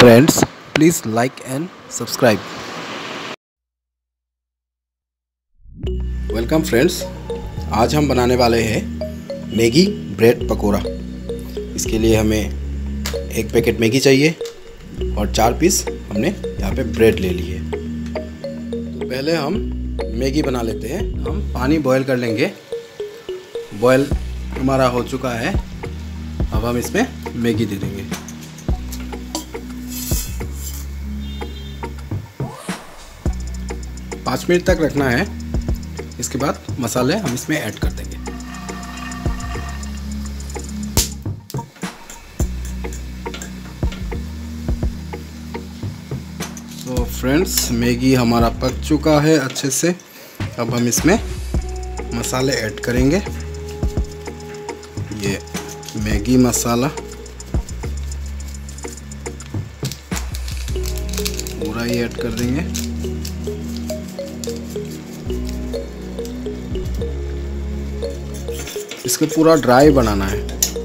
Friends, please like and subscribe. Welcome friends, आज हम बनाने वाले हैं मैगी ब्रेड पकोड़ा। इसके लिए हमें एक पैकेट मैगी चाहिए और 4 पीस हमने यहाँ पे ब्रेड ले लिए। तो पहले हम मैगी बना लेते हैं। हम पानी बॉयल कर लेंगे। बॉयल हमारा हो चुका है। अब हम इसमें मैगी दे देंगे। पाँच मिनट तक रखना है। इसके बाद मसाले हम इसमें ऐड कर देंगे। तो फ्रेंड्स, मैगी हमारा पक चुका है अच्छे से। अब हम इसमें मसाले ऐड करेंगे। ये मैगी मसाला पूरा ही ऐड कर देंगे। इसको पूरा ड्राई बनाना है।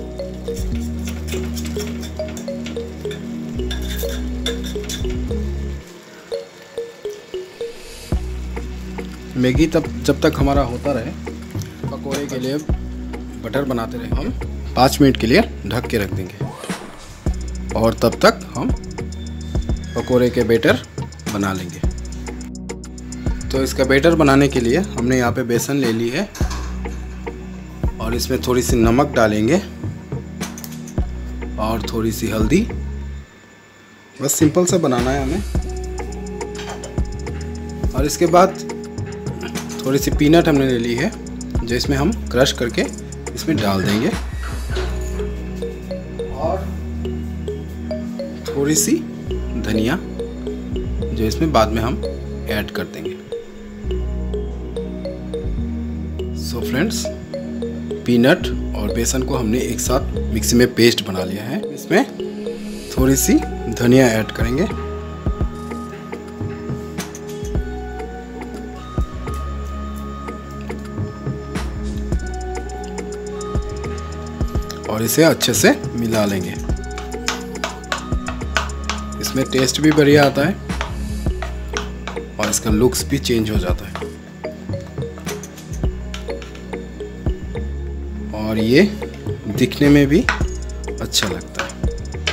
मैगी जब तक हमारा होता रहे, पकोड़े के लिए बटर बनाते रहे। हम 5 मिनट के लिए ढक के रख देंगे और तब तक हम पकोड़े के बैटर बना लेंगे। तो इसका बैटर बनाने के लिए हमने यहाँ पे बेसन ले ली है और इसमें थोड़ी सी नमक डालेंगे और थोड़ी सी हल्दी। बस सिंपल सा बनाना है हमें। और इसके बाद थोड़ी सी पीनट हमने ले ली है, जो इसमें हम क्रश करके इसमें डाल देंगे और थोड़ी सी धनिया, जो इसमें बाद में हम ऐड कर देंगे। सो फ्रेंड्स, पीनट और बेसन को हमने एक साथ मिक्सी में पेस्ट बना लिया है। इसमें थोड़ी सी धनिया ऐड करेंगे और इसे अच्छे से मिला लेंगे। इसमें टेस्ट भी बढ़िया आता है और इसका लुक्स भी चेंज हो जाता है और ये दिखने में भी अच्छा लगता है।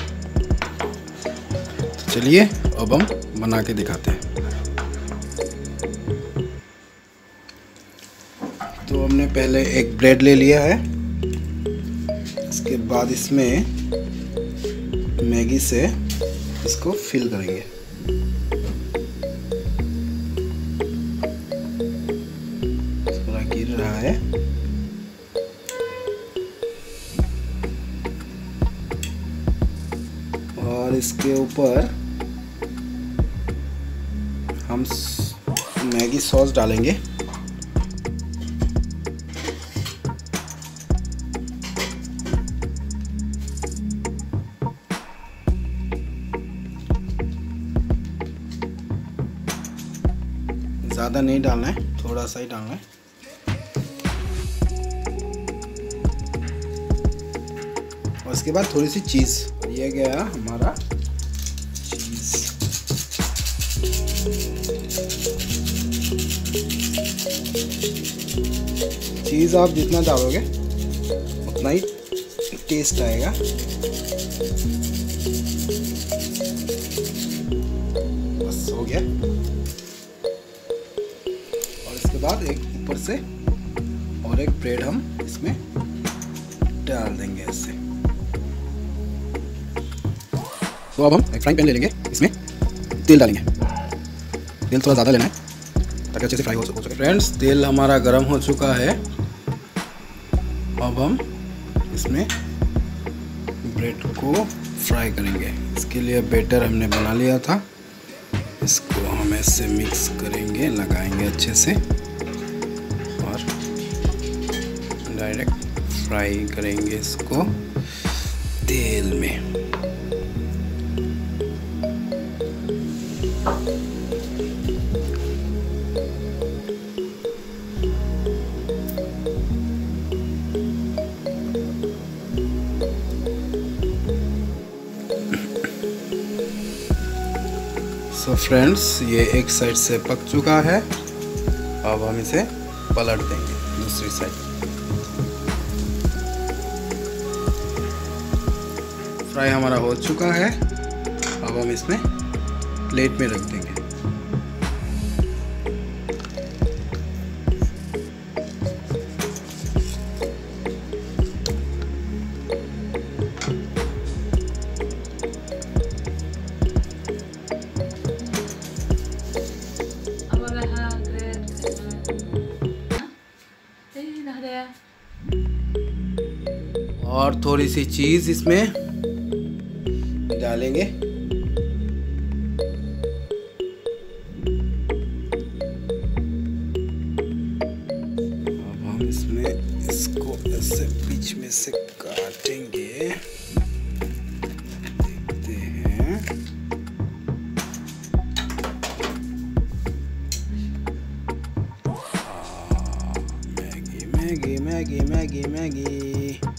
तो चलिए अब हम बना के दिखाते हैं। तो हमने पहले एक ब्रेड ले लिया है। इसके बाद इसमें मैगी से इसको फिल करेंगे। थोड़ा गिर रहा है। और इसके ऊपर हम मैगी सॉस डालेंगे। ज़्यादा नहीं डालना है, थोड़ा सा ही डालना है। और इसके बाद थोड़ी सी चीज़। ये गया हमारा चीज़। चीज़ आप जितना डालोगे उतना ही टेस्ट आएगा। बस हो गया। बाद एक ऊपर से और एक ब्रेड हम इसमें डाल देंगे इससे। तो अब हम एक फ्राइंग पैन ले लेंगे। इसमें तेल डालेंगे। तेल थोड़ा ज़्यादा लेना है ताकि अच्छे से फ्राई हो सके। फ्रेंड्स, तेल हमारा गर्म हो चुका है। अब हम इसमें ब्रेड को फ्राई करेंगे। इसके लिए बैटर हमने बना लिया था। इसको हम ऐसे मिक्स करेंगे, लगाएंगे अच्छे से और डायरेक्ट फ्राई करेंगे इसको तेल में। सो फ्रेंड्स, ये एक साइड से पक चुका है। अब हम इसे पलट देंगे दूसरी साइड। फ्राई हमारा हो चुका है। अब हम इसमें प्लेट में रख देंगे। और थोड़ी सी चीज़ इसमें डालेंगे। अब हम इसमें इसको ऐसे बीच में से काटेंगे। देखते हैं। Maggi Maggi Maggi Maggi Maggi.